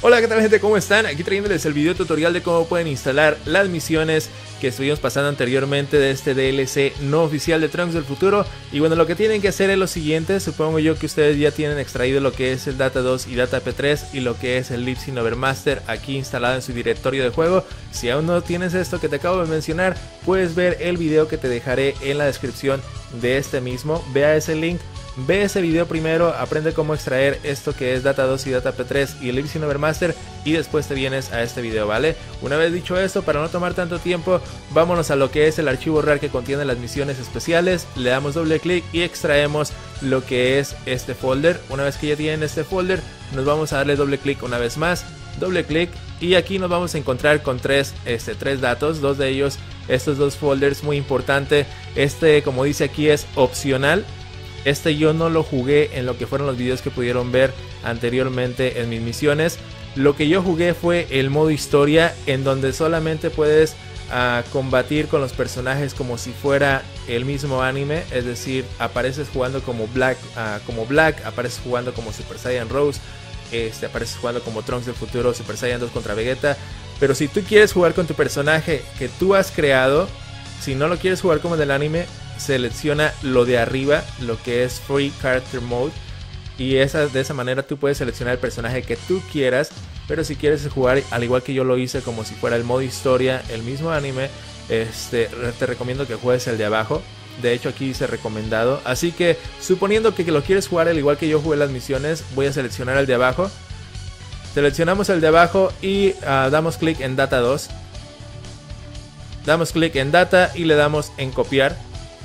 Hola, ¿qué tal gente? ¿Cómo están? Aquí trayéndoles el video tutorial de cómo pueden instalar las misiones que estuvimos pasando anteriormente de este DLC no oficial de Trunks del futuro. Y bueno, lo que tienen que hacer es lo siguiente. Supongo yo que ustedes ya tienen extraído lo que es el Data 2 y Data P3 y lo que es el Libsyn Overmaster aquí instalado en su directorio de juego. Si aún no tienes esto que te acabo de mencionar, puedes ver el video que te dejaré en la descripción de este mismo. Ve a ese link. Ve ese video primero, aprende cómo extraer esto que es Data 2 y Data P3 y el Libsyn Overmaster y después te vienes a este video, ¿vale? Una vez dicho esto, para no tomar tanto tiempo, vámonos a lo que es el archivo RAR que contiene las misiones especiales, le damos doble clic y extraemos lo que es este folder. Una vez que ya tienen este folder, nos vamos a darle doble clic una vez más, doble clic y aquí nos vamos a encontrar con tres datos, dos de ellos, estos dos folders, muy importante, como dice aquí es opcional. Yo no lo jugué en lo que fueron los videos que pudieron ver anteriormente en mis misiones. Lo que yo jugué fue el modo historia, en donde solamente puedes combatir con los personajes como si fuera el mismo anime. Es decir, apareces jugando como Black, apareces jugando como Super Saiyan Rose, apareces jugando como Trunks del futuro, Super Saiyan 2 contra Vegeta. Pero si tú quieres jugar con tu personaje que tú has creado, si no lo quieres jugar como del anime, selecciona lo de arriba, lo que es Free Character Mode, y de esa manera tú puedes seleccionar el personaje que tú quieras. Pero si quieres jugar al igual que yo lo hice, como si fuera el modo historia, el mismo anime, te recomiendo que juegues el de abajo. De hecho aquí dice recomendado, así que suponiendo que lo quieres jugar al igual que yo jugué las misiones, voy a seleccionar el de abajo. Seleccionamos el de abajo y damos clic en Data 2. Damos clic en Data y le damos en copiar.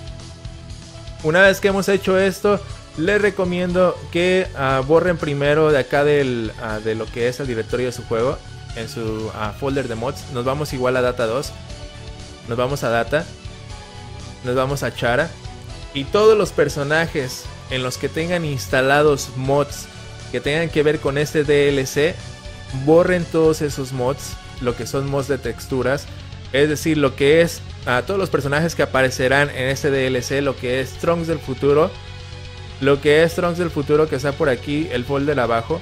Una vez que hemos hecho esto, les recomiendo que borren primero de acá de lo que es el directorio de su juego, en su folder de mods. Nos vamos igual a Data 2, nos vamos a Data, nos vamos a Chara, y todos los personajes en los que tengan instalados mods que tengan que ver con este DLC, borren todos esos mods, lo que son mods de texturas. Es decir, lo que es todos los personajes que aparecerán en este DLC, lo que es Trunks del futuro. Lo que es Trunks del futuro, que está por aquí, el folder abajo.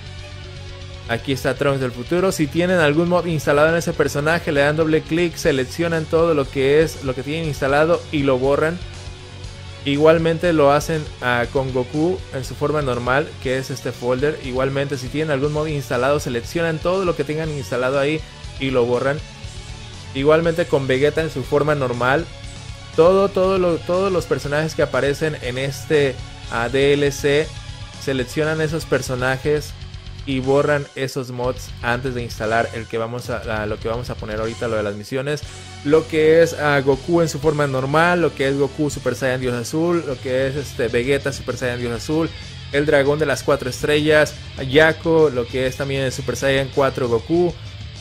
Aquí está Trunks del futuro. Si tienen algún mod instalado en ese personaje, le dan doble clic, seleccionan todo lo que tienen instalado y lo borran. Igualmente lo hacen con Goku en su forma normal, que es este folder. Igualmente, si tienen algún mod instalado, seleccionan todo lo que tengan instalado ahí y lo borran. Igualmente con Vegeta en su forma normal. Todos los personajes que aparecen en este DLC, seleccionan esos personajes y borran esos mods antes de instalar lo que vamos a poner ahorita, lo de las misiones. Lo que es Goku en su forma normal, lo que es Goku Super Saiyan Dios Azul, lo que es Vegeta Super Saiyan Dios Azul, el dragón de las 4 estrellas, Yako, lo que es también el Super Saiyan 4 Goku.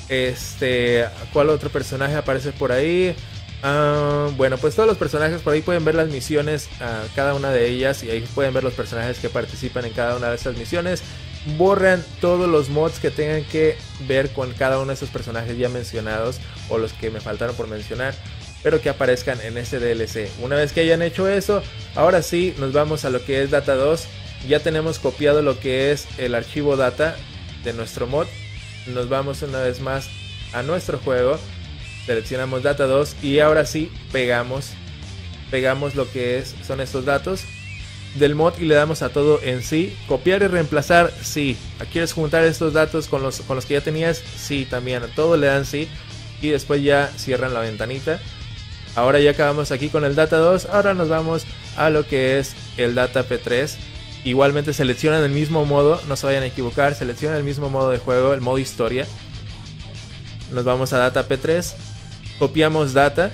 ¿Cuál otro personaje aparece por ahí? Bueno, pues todos los personajes por ahí pueden ver las misiones, cada una de ellas, y ahí pueden ver los personajes que participan en cada una de estas misiones. Borran todos los mods que tengan que ver con cada uno de esos personajes ya mencionados, o los que me faltaron por mencionar, pero que aparezcan en este DLC. Una vez que hayan hecho eso, ahora sí nos vamos a lo que es Data 2. Ya tenemos copiado lo que es el archivo data de nuestro mod. Nos vamos una vez más a nuestro juego, seleccionamos Data 2 y ahora sí pegamos lo que son estos datos del mod y le damos a todo en sí, copiar y reemplazar, sí. ¿Quieres juntar estos datos con los que ya tenías? Sí, también, a todo le dan sí, y después ya cierran la ventanita. Ahora ya acabamos aquí con el Data 2, ahora nos vamos a lo que es el Data P3. Igualmente seleccionan el mismo modo, no se vayan a equivocar, seleccionan el mismo modo de juego, el modo historia. Nos vamos a Data P3, copiamos Data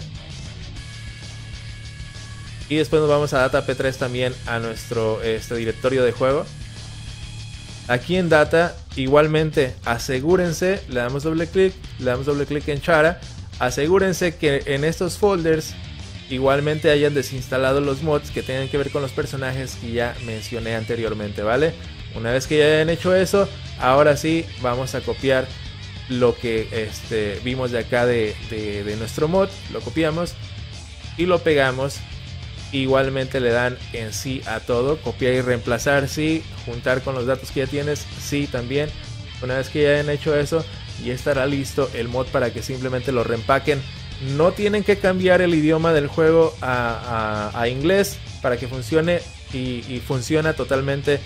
y después nos vamos a Data P3 también a nuestro directorio de juego. Aquí en Data, igualmente asegúrense, le damos doble clic en Chara, asegúrense que en estos folders igualmente hayan desinstalado los mods que tengan que ver con los personajes que ya mencioné anteriormente, ¿vale? Una vez que ya hayan hecho eso, ahora sí vamos a copiar lo que vimos de acá de nuestro mod. Lo copiamos y lo pegamos. Igualmente le dan en sí a todo, copiar y reemplazar, sí, juntar con los datos que ya tienes, sí también. Una vez que ya hayan hecho eso, ya estará listo el mod para que simplemente lo reempaquen. No tienen que cambiar el idioma del juego a inglés para que funcione y funciona totalmente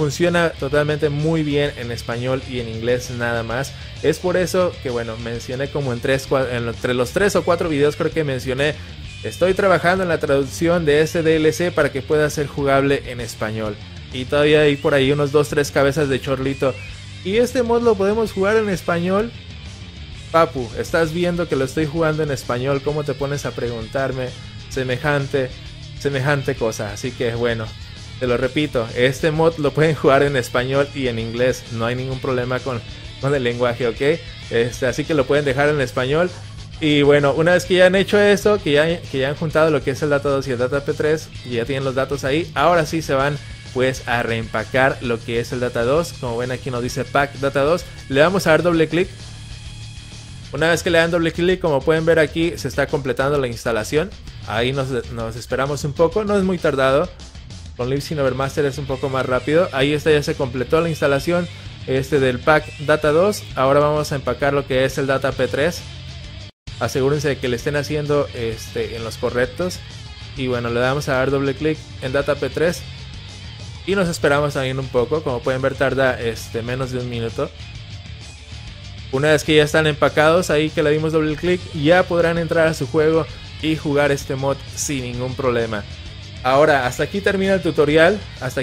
muy bien en español y en inglés nada más. Es por eso que bueno, mencioné como entre los 3 o 4 videos creo que mencioné, estoy trabajando en la traducción de este DLC para que pueda ser jugable en español. Y todavía hay por ahí unos 2-3 cabezas de chorlito. ¿Y este mod lo podemos jugar en español? Papu, estás viendo que lo estoy jugando en español, ¿cómo te pones a preguntarme semejante cosa? Así que bueno, te lo repito, este mod lo pueden jugar en español y en inglés, no hay ningún problema con el lenguaje, ¿ok? Así que lo pueden dejar en español. Y bueno, una vez que ya han hecho eso, que ya han juntado lo que es el Data 2 y el Data P3, y ya tienen los datos ahí, ahora sí se van pues a reempacar lo que es el Data 2. Como ven aquí nos dice Pack Data 2, le vamos a dar doble clic. Una vez que le dan doble clic, como pueden ver aquí, se está completando la instalación. Ahí nos esperamos un poco, no es muy tardado. Con Libsyn Overmaster es un poco más rápido. Ahí está, ya se completó la instalación del pack Data 2. Ahora vamos a empacar lo que es el Data P3. Asegúrense de que le estén haciendo en los correctos. Y bueno, le damos a dar doble clic en Data P3. Y nos esperamos también un poco. Como pueden ver, tarda menos de un minuto. Una vez que ya están empacados, ahí que le dimos doble clic, ya podrán entrar a su juego y jugar este mod sin ningún problema. Ahora, hasta aquí termina el tutorial.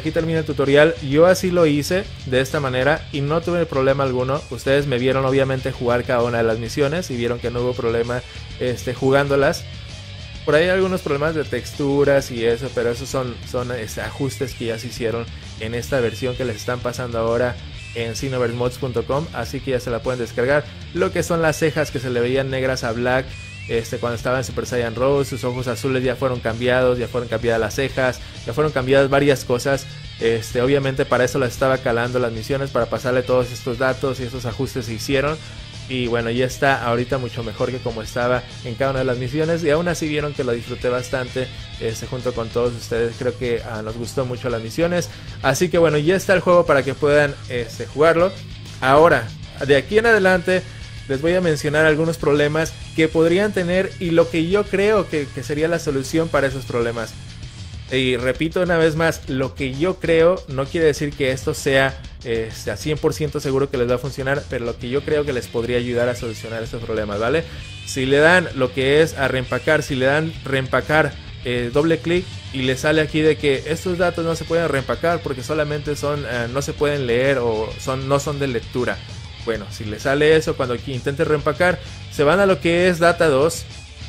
Yo así lo hice, de esta manera, y no tuve problema alguno. Ustedes me vieron obviamente jugar cada una de las misiones y vieron que no hubo problema jugándolas. Por ahí hay algunos problemas de texturas y eso, pero esos son ajustes que ya se hicieron en esta versión que les están pasando ahora en Xenoversemods.com, así que ya se la pueden descargar. Lo que son las cejas que se le veían negras a Black cuando estaba en Super Saiyan Rose, sus ojos azules ya fueron cambiados, ya fueron cambiadas las cejas, ya fueron cambiadas varias cosas. Obviamente para eso las estaba calando las misiones, para pasarle todos estos datos, y esos ajustes se hicieron. Y bueno, ya está ahorita mucho mejor que como estaba en cada una de las misiones. Y aún así vieron que lo disfruté bastante junto con todos ustedes. Creo que nos gustó mucho las misiones. Así que bueno, ya está el juego para que puedan jugarlo. Ahora, de aquí en adelante les voy a mencionar algunos problemas que podrían tener y lo que yo creo que sería la solución para esos problemas. Y repito una vez más, lo que yo creo no quiere decir que esto sea a 100% seguro que les va a funcionar, pero lo que yo creo que les podría ayudar a solucionar estos problemas, ¿vale? Si le dan lo que es a reempacar, si le dan reempacar doble clic y le sale aquí de que estos datos no se pueden reempacar porque solamente no se pueden leer o no son de lectura. Bueno, si le sale eso cuando aquí intente reempacar, se van a lo que es Data 2,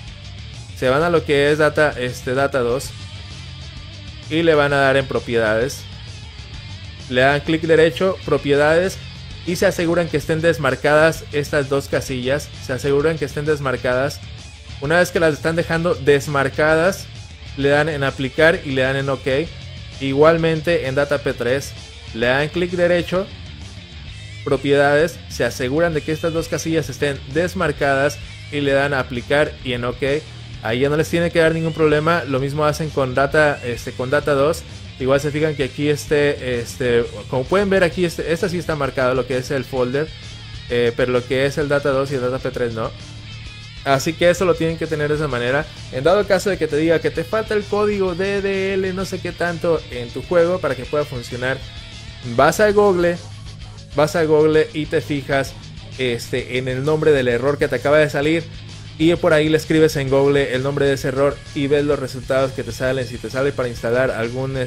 Data 2 y le van a dar en propiedades. Le dan clic derecho, propiedades, y se aseguran que estén desmarcadas estas dos casillas. Se aseguran que estén desmarcadas. Una vez que las están dejando desmarcadas, le dan en aplicar y le dan en OK. Igualmente en Data P3, le dan clic derecho, propiedades, se aseguran de que estas dos casillas estén desmarcadas y le dan a aplicar y en OK. Ahí ya no les tiene que dar ningún problema. Lo mismo hacen con Data 2. Igual se fijan que aquí como pueden ver aquí, esta sí está marcado lo que es el folder, pero lo que es el Data 2 y el Data P3 no. Así que eso lo tienen que tener de esa manera. En dado caso de que te diga que te falta el código DDL, no sé qué tanto en tu juego para que pueda funcionar, vas a Google y te fijas en el nombre del error que te acaba de salir. Y por ahí le escribes en Google el nombre de ese error y ves los resultados que te salen. Si te sale para instalar algún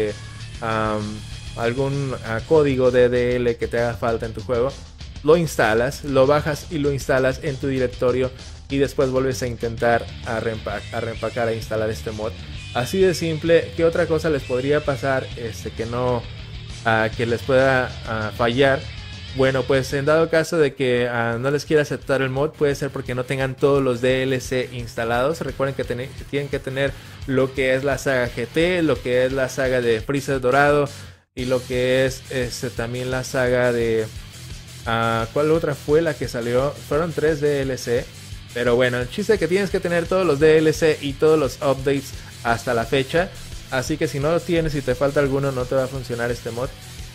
código DDL que te haga falta en tu juego, lo instalas, lo bajas y lo instalas en tu directorio. Y después vuelves a intentar a reempacar e instalar este mod. Así de simple. ¿Qué otra cosa les podría pasar que les pueda fallar? Bueno, pues en dado caso de que no les quiera aceptar el mod, puede ser porque no tengan todos los DLC instalados. Recuerden que tienen que tener lo que es la saga GT, lo que es la saga de Freezer Dorado y lo que es también la saga de... ¿cuál otra fue la que salió? Fueron 3 DLC. Pero bueno, el chiste es que tienes que tener todos los DLC y todos los updates hasta la fecha. Así que si no los tienes y te falta alguno, no te va a funcionar este mod.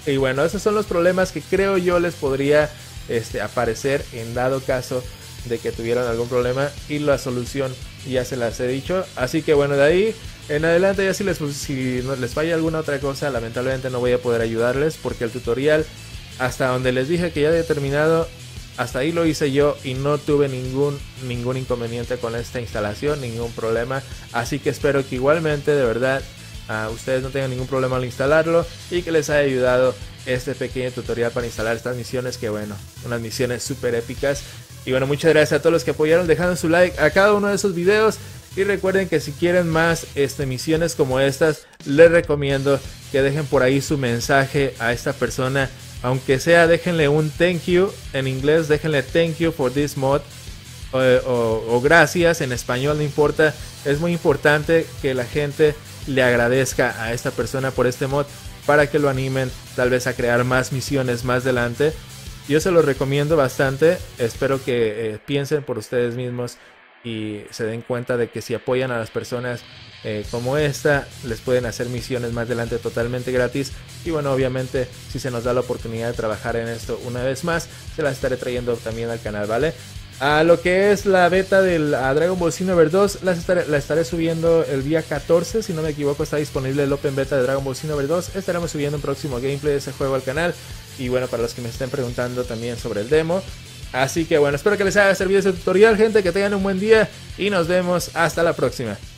Y bueno, esos son los problemas que creo yo les podría aparecer en dado caso de que tuvieran algún problema, y la solución ya se las he dicho. Así que bueno, de ahí en adelante ya si no les falla alguna otra cosa, lamentablemente no voy a poder ayudarles, porque el tutorial hasta donde les dije que ya había terminado, hasta ahí lo hice yo y no tuve ningún inconveniente con esta instalación, ningún problema. Así que espero que igualmente, de verdad, ustedes no tengan ningún problema al instalarlo y que les haya ayudado este pequeño tutorial para instalar estas misiones, que bueno, unas misiones súper épicas. Y bueno, muchas gracias a todos los que apoyaron dejando su like a cada uno de esos videos. Y recuerden que si quieren más misiones como estas, les recomiendo que dejen por ahí su mensaje a esta persona. Aunque sea, déjenle un thank you en inglés, déjenle thank you for this mod. O gracias en español, no importa. Es muy importante que la gente le agradezca a esta persona por este mod, para que lo animen tal vez a crear más misiones más adelante. Yo se los recomiendo bastante. Espero que piensen por ustedes mismos y se den cuenta de que si apoyan a las personas como esta, les pueden hacer misiones más adelante totalmente gratis. Y bueno, obviamente si se nos da la oportunidad de trabajar en esto una vez más, se las estaré trayendo también al canal, ¿vale? A lo que es la beta del Dragon Ball Xenoverse 2, la estaré subiendo el día 14, si no me equivoco. Está disponible el Open Beta de Dragon Ball Xenoverse 2. Estaremos subiendo un próximo gameplay de ese juego al canal. Y bueno, para los que me estén preguntando también sobre el demo. Así que bueno, espero que les haya servido este tutorial, gente. Que tengan un buen día y nos vemos hasta la próxima.